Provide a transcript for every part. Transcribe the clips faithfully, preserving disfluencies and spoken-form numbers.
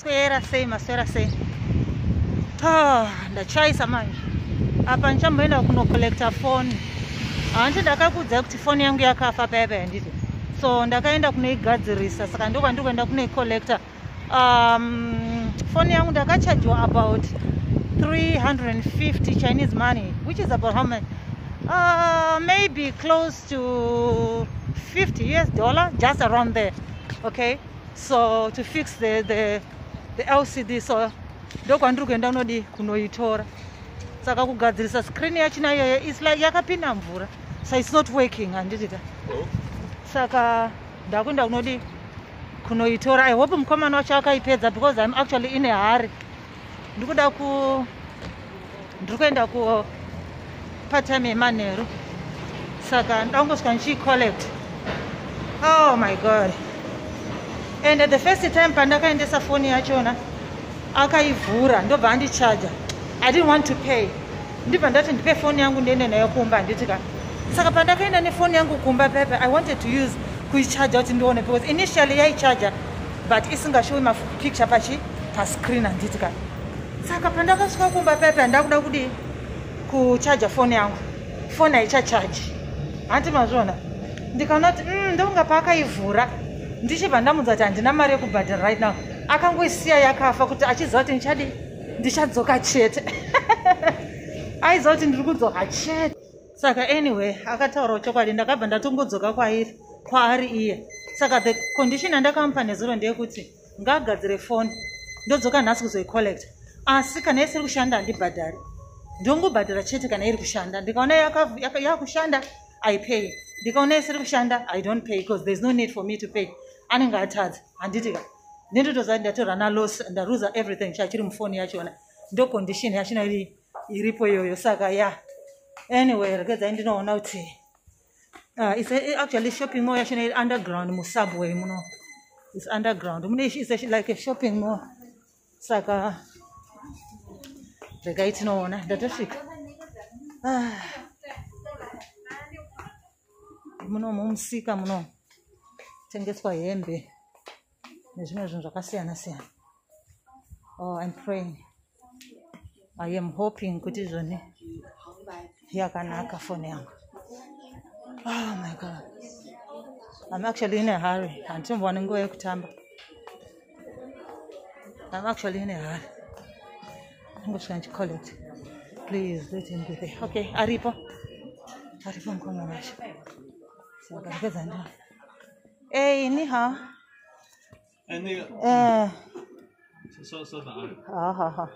maswera sei maswera sei ah ndachaisa manje apa ndichamboenda kunocollecta phone hanti ndakakudza kuti phone yangu yakafa paipa handiti so ndakaenda kunoigadzirisa saka ndiko kwandiri kuenda kunoicollecta um phone yangu ndakachajwa about three hundred fifty Chinese money, which is about how much? Uh, maybe close to fifty U S dollar, just around there. Okay, so to fix the the the L C D, so ndoko andiri kuenda kunodi kunoitora. Saka kugadzirisa screen yachina iyoyo is like yakapinda mvura, so it's not working handiti. Saka ndakuenda kunodi kunoitora. I hope mukomana wacho akaipedza because I'm actually in a hurry. Ndikuda ku ndikuenda ku part time yemanheru saka ndangosvika ndichicollect. Oh my god. And the first time pandakaendesa phone yachona akaivhura ndobva andichaja. I didn't want to pay. Ndibva ndati ndipe phone yangu ndiende nayo kumba nditika. Saka pandakaenda nefone yangu kumba pepe I wanted to use kuichaja kuti ndione because initially yaicharger but isingashowi ma picture pachi pa screen anditika. Saka pandakasvika kumba pepe ndakuda kudi kuchaja phone yangu. Phone haichacharge. Hanti mazvona. Ndikaona kuti mm ndonga pakaivhura. Ndichibva ndamudza kuti handina mari yekubhadhara right now. Akangoisiya yakafa kuti achiziva kuti ndichadi ndichadzoka chete. Aiziva kuti ndiri kudzoka chete. Saka anyway akataura chokwadi ndakabva ndatongodzoka kwairi kwaari iye. Saka the condition andakamupa nezuro ndeyekuti ngagadzire phone ndodzoka nhasi kuzoicollect. Asi kana isiri kushanda handibhadhari. Ndongobhadhara chete kana iri kushanda. Ndikaona yakushanda I pay. Ndikaona isiri kushanda I don't pay because there's no need for me to pay. Anenge atadza handitika. Ndindotoziva ndatorana loss ndaruza everything chachiri mufoni yachona. Ndo condition yachina iri iripo iyoyo saka ya. Anyway rekedza ndinoona kuti uh, it's actually shopping mall yachina iri underground musubway muno. It's underground. Mune is like a shopping mall. Saka regai tinoona ndatosvika. Ah. Muno mumusika muno tengeswa hembe nezvimwe zvinhu zvakasiyana siyana. Oh, I'm praying. I am hoping kuti zvone yakanaka phone yangu. Oh my god. I'm actually in a hurry. Handimboni nguva yekutamba. I'm actually in a hurry. I'm going to collect. Please let him be there. Okay, aripo. Aripo mkono wacho. So bakeza ndo. Hey, ni hao. Eh, 那个。 哎。 稍稍等啊。 好好好。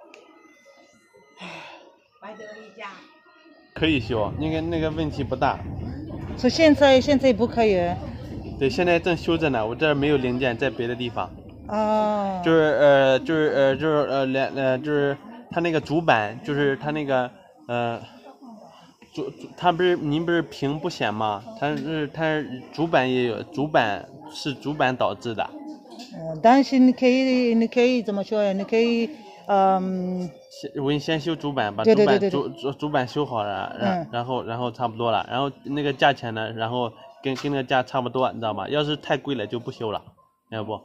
可以修，那个那个问题不大。 所以现在现在不可以。 对，现在正修着呢，我这儿没有零件，在别的地方。 哦。 就是呃，就是呃，就是呃，连呃，就是它那个主板，就是它那个呃，主主，它不是您不是屏不显吗？它是它主板也有，主板是主板导致的。 嗯，但是你可以，你可以怎么说呀？你可以，嗯。 先我给你先修主板，把主板主主主板修好了，然、嗯、然后然后差不多了，然后那个价钱呢，然后跟跟那个价差不多，你知道吗？要是太贵了就不修了，要不。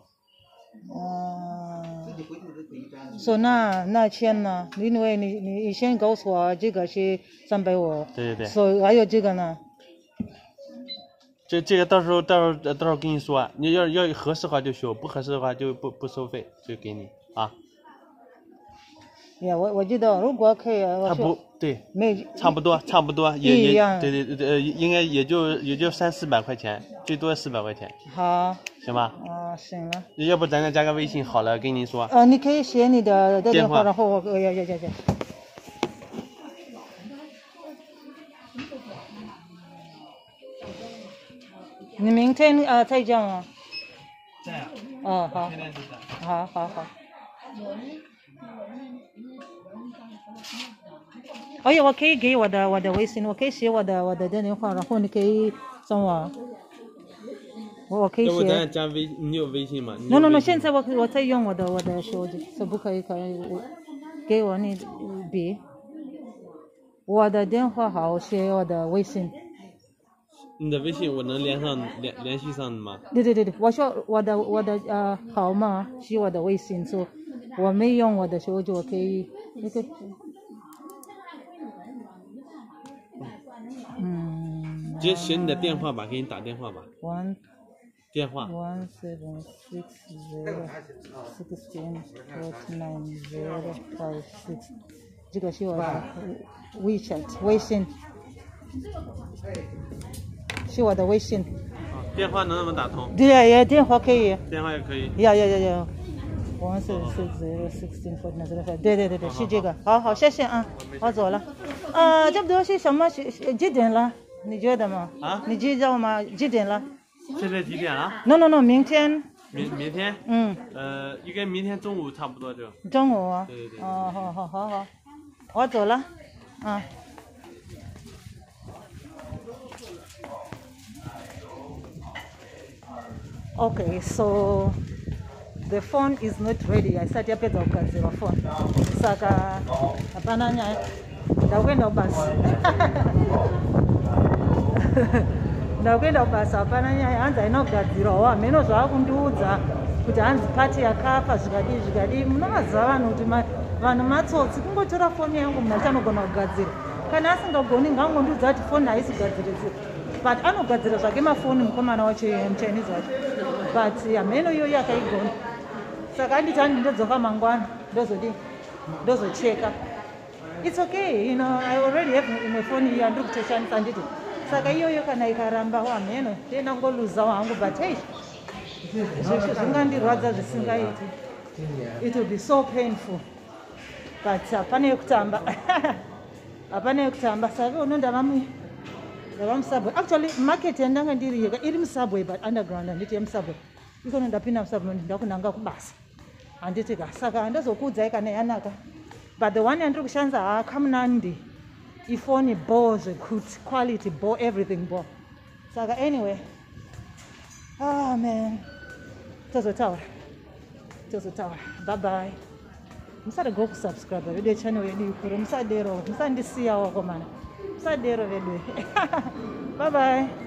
嗯。说、so, 那那钱呢？因为你你先告诉我这个是三百五。 对对对。 所、so, 还有这个呢？ 这这个到时候到时候到时候跟你说，你要要合适的话就修，不合适的话就不不收费，就给你啊。 呀，我我知道，如果可以， 他不对， 没差不多，差不多，也也对对对，应该也就也就三四百块钱，最多四百块钱。 好， 行吧？ 啊，行了。 要不咱再加个微信好了，跟你说。 啊，你可以写你的电话，然后我要要要要。你明天啊再讲啊。 在啊。 哦，好。 现在就在。 好好好。哦呀，我可以给我的我的微信，我可以写我的我的电话，然后你可以送我。我可以写。 要不咱加微，你有微信吗 ？No no no， 现在我我在用我的我的手机，是不可以可以给我你笔。我的电话号写我的微信。 你的微信我能连上联联系上吗？ 对对对对，我说我的我的呃号码是我的微信，所以我没用我的手机，我可以那个嗯。 直接写你的电话吧，给你打电话吧。 One 电话。 One seven six zero sixteen forty nine zero five six， 这个是我的 WeChat 微信，是我的微信。 电话能不能打通？ 对呀呀，电话可以。 电话也可以。 呀呀呀呀 ，One seven six zero sixteen forty nine zero five， 对对对对，是这个。好好，谢谢啊，我走了。呃，差不多是什么？几点了？你觉得吗？ 啊？ 你知道吗？几点了？ 现在几点了 ？No No No， 明天。 明明天？ 嗯。 呃，应该明天中午差不多就。 中午啊？ 对对对。 哦，好好好好，我走了。啊。Okay, so the phone is not ready. I said yapedza kugadzirwa phone. Saka hapana nyaya. Ndakuenda kubasa. Ndakuenda kubasa hapana nyaya. Hanzi haina kugadzirwawo. Hameno zvaakundiudza kuti hanzi pati yakafa zvikadii zvikadii. Munovaziva vanhu kuti vanhu matsotsi kungotora foni yangu munhu achanogona kugadzira. Kana asingagoni ngaangondiudza kuti foni haisi kugadziridzira. But anogadzira zvake mafoni mukomana wacho muchinese wacho. But hameno iyoyo akaigona. Saka anditi handi ndodzoka mangwana ndozodii ndozocheka. It's okay, you know, I already have my phone here ndiri kutoshandisa nditi. Saka iyoyo kana ikaramba hameno ndenda ngoluzawo hangu, but hey, zvingandirwadza zvisingaiti. It will be so painful. But hapana yekutamba. Hapana yekutamba. Saka uno ndava musubway. Actually market yandanga ndiri yega iri musubway but underground handiti yemusubway. Ikono ndapinda musubway ndakunanga kubasa. Handiti ka saka handazokuudzai kana yanaka. But the one yandiri kushandisa hakamunandi. Ifoni bo zvekuti quality bo everything bo. Saka anyway. Ah oh, man. Tozotaura. Tozotaura. Bye bye. Musade go kusubscribe video channel yedu ikuru. Musadero. Musandisiyawo komana. Musadero vedu. Bye bye.